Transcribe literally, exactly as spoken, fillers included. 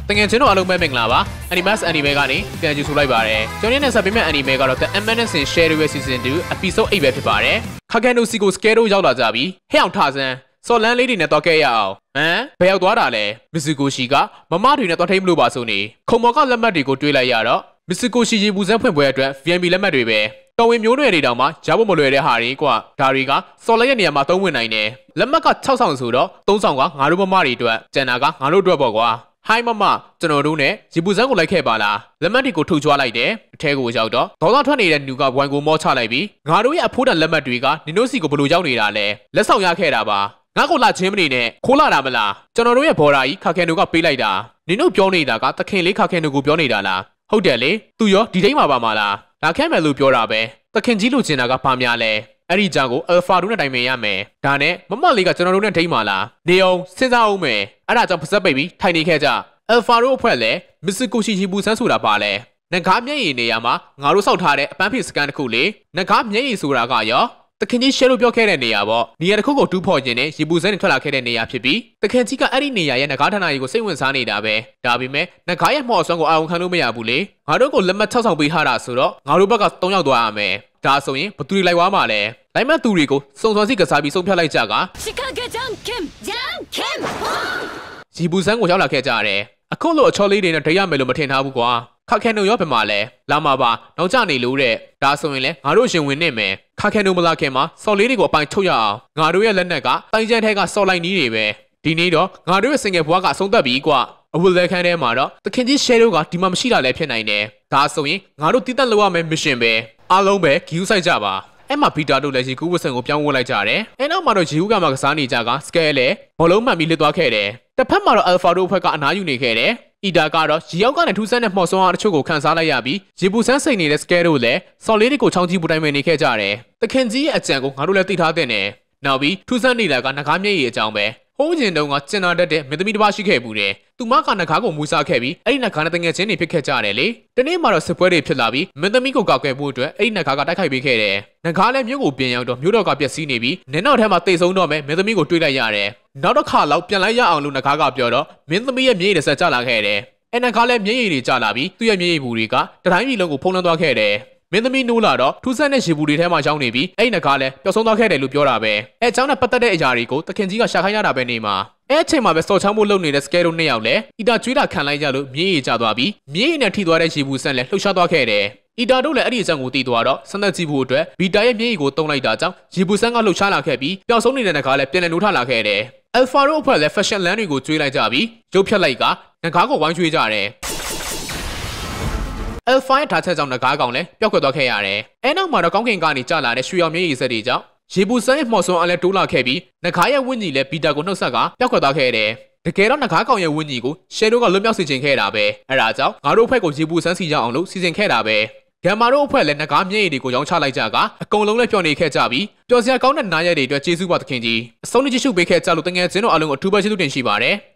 တငယ်ချင်းတို့အားလုံးပဲမင်္ဂလာပါ Animus Anime ကနေပြန်ကြည့်ဆိုလိုက်ပါတယ်ကျွန်တော်နဲ့ဆက်ပေးမယ့် Anime ကတော့ The Eminence Share Season two Episode eight ပဲဖြစ်ပါတယ်ခါကန်နိုစီကို Scare တို့ရောက်လာကြပြီဟဲ့အောင်ထဆန်းစော်လန်းလေးတွေနဲ့တော့ခဲ့ရအောင်ဟမ်ဘယ်ရောက်သွားတာလဲမစ်စကိုရှီကမမတွေနဲ့တော့ထိမလို့ပါဆိုနေခုံမော်ကလက်မှတ်တွေကိုတွေးလိုက်ရတော့မစ်စကိုရှီရေပူစမ်းဖွင့်ပွဲအတွက် V I P လက်မှတ်တွေပဲတော်ဝင်မျိုးနွယ်တွေတောင်မှကြားဖို့မလွယ်တဲ့ဟာတွေကွာဒါတွေကစော်လိုက်ရဲ့နေရာမှာသုံးဝင်နိုင်တယ်လက်မှတ်ကsixဆောင်ဆိုတော့threeဆောင်ကငါတို့မမတွေအတွက်ကျန်တာကငါတို့အတွက်ပေါ့ကွာဟိုင်းမမကျွန်တော်တို့နဲ့ရေပူစမ်းကိုလိုက်ခဲ့ပါလားလက်မှတ်တွေကိုထုတ်ကြွားလိုက်တယ်အထဲကိုရောက်တော့ဒေါသထွက်နေတဲ့နူကဝိုင်ကိုမောချလိုက်ပြီးငါတို့ရဲ့အဖိုးတန်လက်မှတ်တွေကနင်တို့စီကိုဘလို့ရောက်နေတာလဲလက်ဆောင်ရခဲ့တာပါငါ့ကိုလာချင်းမနေနဲ့ခိုးလာတာမလားကျွန်တော်တို့ရဲ့ဘော်ဒါကြီးခါကန်တို့ကပေးလိုက်တာနင်တို့ပြောနေတာကသခင်လေးခါကန်တို့ကိုပြောနေတာလားဟုတ်တယ်လေသူရောဒီတိုင်းမှာပါမလားဒါခဲမယ်လို့ပြောတာပဲသခင်ကြီးလိုချင်တာကဘာများလဲအဲ့ဒီကြောင့်ကိုအယ်ဖာတို့နဲ့တိုင်ပင်ရမယ်ဒါနဲ့မမလေးကကျွန်တော်တို့နဲ့ထိမ့်ပါလားနေအောင်စဉ်းစားအောင်မယ်အဲ့ဒါကြောင့်ပါစက်ပိတ်ပြီးထိုင်နေခဲ့ကြအယ်ဖာတို့အဖွဲ့လည်းမစ်စကိုရှီရှီပူဆန်းဆိုတာပါလဲနဂါမျက်ရည်နေရာမှာငါတို့စောက်ထားတဲ့အပန်းဖြေစကန်တစ်ခုလေနဂါမျက်ရည်ဆိုတာကရောတခင်ကြီးရှယ်လို့ပြောခဲ့တဲ့နေရာပေါ့နေရာတစ်ခုကိုတူးဖော်ခြင်းနဲ့ရေပူစမ်းတွေထွက်လာခဲ့တဲ့နေရာဖြစ်ပြီးတခင်ကြီးကအဲ့ဒီနေရာရဲ့နဂါဌာနကြီးကိုစိတ်ဝင်စားနေတာပဲဒါပေမဲ့နဂါရဲ့မော်အစွမ်းကိုအာရုံခံလို့မရဘူးလေငါတို့ကိုလက်မှတ်sixဆောင်ပေးထားတာဆိုတော့ငါတို့ဘက်ကthreeယောက်သွားရမယ်ဒါဆိုရင်ဘသူတွေလိုက်သွားမှာလဲလိုက်မှသူတွေကိုစုံစွမ်းစီကစားပြီးဆုံးဖြတ်လိုက်ကြကရေပူစမ်းကိုရောက်လာခဲ့ကြတယ်အခုလိုအချော်လေးတွေနဲ့ဒိတ်ရမယ်လို့မထင်ထားဘူးကွာခါကန်တို့ရောဘယ်မှာလဲလာမှာပါနောက်ကျနေလို့တဲ့ဒါဆိုရင်လဲငါတို့ရှင်ဝင်နေမယ်ခါကန်တို့မလာခင်မှာစော်လေးတွေကိုအပိုင်ထုတ်ရအောင်ငါတို့ရဲ့လက်နက်ကတိုင်ကျန်းထဲကစော်လိုက်နီးတွေပဲဒီနေ့တော့ငါတို့ရဲ့စင်ငယ်ဘွားကအဆုံးသတ်ပြီကွာအဝတ်လက်ခန်းထဲမှာတော့သခင်ကြီးရှယ်တို့ကဒီမှာမရှိတာလည်းဖြစ်နိုင်တယ်ဒါဆိုရင်ငါတို့တည်တက်လောက်ရမယ်မစ်ရှင်ပဲအားလုံးပဲဂီယူဆိုင်ကြပါအဲ့မှာဘီတာတို့လည်းရေကူးဝတ်ဆန်ကိုပြောင်းဝတ်လိုက်ကြတယ်အဲ့နောက်မှာတော့ရေကူးကမှကစားနေကြကစကဲလည်းဘောလုံးမှန်ပြီးလစ်သွားခဲ့တယ်တစ်ဖက်မှာတော့အယ်ဖာတို့ဘက်ကအနားယူနေခဲ့တယ်အီတာကတော့ရေရောက်ကနေထူးဆန်းတဲ့မှော်စွမ်းအားတချို့ကိုခန်းစားလိုက်ရပြီးရေပူဆန်းစိတ်နေတဲ့စကဲတို့လည်းစော်လေးတွေကိုချောင်းကြီးပူတိုင်းမဲ့နေခဲ့ကြတယ်တခင်ကြီးရဲ့အကြံကိုငါတို့လည်းသိထားတဲ့နဲ့နောက်ပြီးထူးဆန်းနေတာကနဂါမျက်ရည်အကြောင်းပဲဟိုးကျင်တုန်းကကျင်နာတတ်တဲ့မင်းသမီးတစ်ပါးရှိခဲ့ဘူးတယ်သူမကနဂါကိုမူစားခဲ့ပြီးအဲ့ဒီနဂါနဲ့တငယ်ချင်းတွေဖြစ်ခဲ့ကြတယ်လေဒီနေ့မှာတော့စစ်ပွဲတွေဖြစ်လာပြီးမင်းသမီးကိုကောက်ကွယ်ဖို့အတွက်အဲ့ဒီနဂါကတိုက်ခိုက်ပေးခဲ့တယ်နဂါလည်းမြို့ကိုပြင်ရောက်တော့မြို့တော်ကပျက်စီးနေပြီးနင်းနောက်ထဲမှာတိတ်ဆုံးတော့မယ်မင်းသမီးကိုတွေးလိုက်ရတယ်နောက်တစ်ခါလောက်ပြန်လိုက်ရအောင်လို့နဂါကပြောတော့မင်းသမီးရဲ့မျက်ရည်တွေဆက်ကျလာခဲ့တယ်အဲ့နဂါလည်းမျက်ရည်တွေကျလာပြီးသူ့ရဲ့မျက်ရည်ဘူးတွေကတတိုင်းပြည်လုံးကိုဖုံးလွှမ်းသွားခဲ့တယ်မင်းသမီးနိုးလာတော့ထူးဆန်းတဲ့ရေဘူးတွေထဲမှာရောက်နေပြီးအဲ့နဂါလည်းပျောက်ဆုံးသွားခဲ့တယ်လို့ပြောတာပဲအဲအကြောင်းနဲ့ပတ်သက်တဲ့အရာတွေကိုတခင်ကြီးကရှာခိုင်းရတာပဲနေမှာအဲ့အချိန်မှာပဲစော်ချောင်းမှုလုပ်နေတဲ့စကဲတို့နှစ်ယောက်လည်းအီတာကျွေးတာခံလိုက်ကြလို့မြေးရည်ကျသွားပြီးမြေးရည်နဲ့ထိသွားတဲ့ရေဘူးဆန်လည်းလှုပ်ရှားသွားခဲ့တယ်အီတာတို့လည်းအဲ့ဒီအကြောင်းကိုသိသွားတော့စံသက်ကြည့်ဖို့အတွက်ဘီတာရဲ့မြေးရည်ကိုတုံးလိုက်တာကြောင့်ရေဘူးဆန်ကလှုပ်ရှားလာခဲ့ပြီးပျောက်ဆုံးနေတဲ့နဂါလည်းပြန်လည်နိုးထလာခဲ့တယ်အယ်ဖာတို့အဖွဲ့လည်း fashion လမ်းတွေကိုကျွေးလိုက်ကြပြီးရုပ်ဖြတ်လိုက်ကနဂါကိုဝိုင်းကျွေးကြတယ်အယ်ဖာရဲ့ထားချက်ကြောင့်နဂါကောင်လည်းပျောက်ကွယ်သွားခဲ့ရတယ်အဲနောက်မှာတော့ကောင်းကင်ကနေကျလာတဲ့ရွှေရောင်မြေးရည်စက်တွေကြောင့်ရေပူစမ်းရဲ့မှော်စွမ်းအားလည်းတိုးလာခဲ့ပြီးနဂါရဲ့ဝင်းကြီးလည်းဘီတာကိုနှုတ်ဆက်ကပျောက်ကွယ်သွားခဲ့တယ်တကယ်တော့နဂါကောင်ရဲ့ဝင်းကြီးကိုရှယ်တို့ကလွတ်မြောက်စေချင်ခဲ့တာပဲအဲဒါကြောင့်ငါတို့အဖွဲ့ကိုရေပူစမ်းစီကြအောင်လို့စီစဉ်ခဲ့တာပဲဂမ်မာတို့အဖွဲ့လည်းနဂါမျက်ရည်တွေကိုရောင်းချလိုက်ကြကအကုန်လုံးလည်းပျော်နေခဲ့ကြပြီးပျော်စရာကောင်းတဲ့နားရက်တွေအတွက်ကျေးဇူးပါသခင်ကြီးအဆုံးထိကြည့်ရှုပေးခဲ့ကြလို့တကယ်ချင်းတို့အားလုံးကိုအထူးပဲကျေးဇူးတင်ရှိပါတယ်